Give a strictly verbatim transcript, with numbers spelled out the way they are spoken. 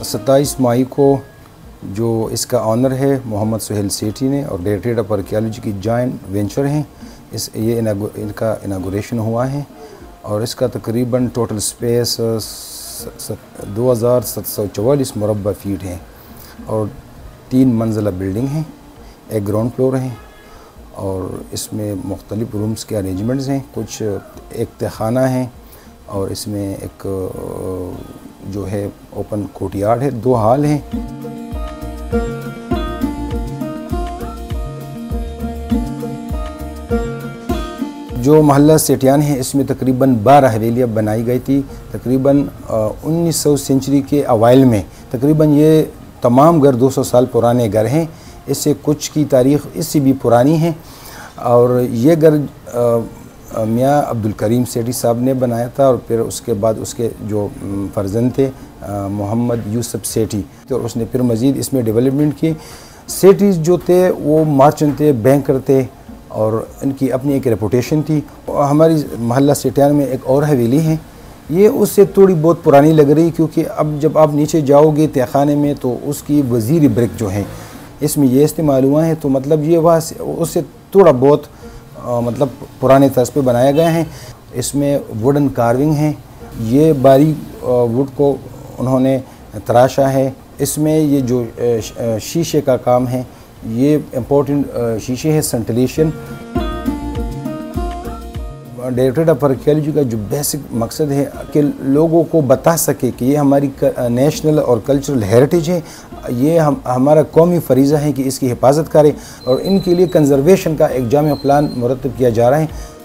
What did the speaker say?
सत्ताईस मई को जो इसका ऑनर है मोहम्मद सुहेल सेठी ने और डायरेक्टरेट ऑफ आर्कियोलॉजी की जॉइंट वेंचर हैं, इस ये इनागु, इनका इनागुरेशन हुआ है और इसका तकरीबन टोटल स्पेस दो हज़ार सात सौ चवालीस मुरब्बा फीट है और तीन मंजिला बिल्डिंग है, एक ग्राउंड फ्लोर है और इसमें मुख्तलिफ रूम्स के अरेंजमेंट्स हैं, कुछ एक तहखाना है और इसमें एक जो है ओपन कोर्टयार्ड है, दो हॉल हैं। जो महल्ला सेठियान है इसमें तकरीबन बारह हवेलियाँ बनाई गई थी। तकरीबन उन्नीस सौ सेंचुरी के अवाइल में तकरीबन ये तमाम घर दो सौ साल पुराने घर हैं। इससे कुछ की तारीख़ इससे भी पुरानी है और ये घर मियाँ अब्दुल करीम सेठी साहब ने बनाया था और फिर उसके बाद उसके जो फर्जंद थे मोहम्मद यूसुफ सेठी, तो उसने फिर मज़ीद इसमें डेवलपमेंट की। सेठी जो थे वो मार्चेंट थे, बैंकर थे और इनकी अपनी एक रेपुटेशन थी। हमारी महल्ला सेठियान में एक और हवेली है, ये उससे थोड़ी बहुत पुरानी लग रही क्योंकि अब जब आप नीचे जाओगे तहखाने में तो उसकी वज़ीरी ब्रिक जो है इसमें ये इस्तेमाल हुआ है, तो मतलब ये वहाँ उससे थोड़ा बहुत आ, मतलब पुराने तर्ज पे बनाया गया है। इसमें वुडन कार्विंग है, ये बारीक वुड को उन्होंने तराशा है। इसमें ये जो शीशे का काम है ये इम्पोर्टेंट शीशे है, सेंटिलेशन। डायरेक्टरेट ऑफ आर्कियोलॉजी का जो बेसिक मकसद है कि लोगों को बता सके कि ये हमारी नेशनल और कल्चरल हेरिटेज है, ये हम हमारा कौमी फरीज़ा है कि इसकी हिफाजत करें और इनके लिए कंजर्वेशन का एक जामिया प्लान मुरतब किया जा रहा है।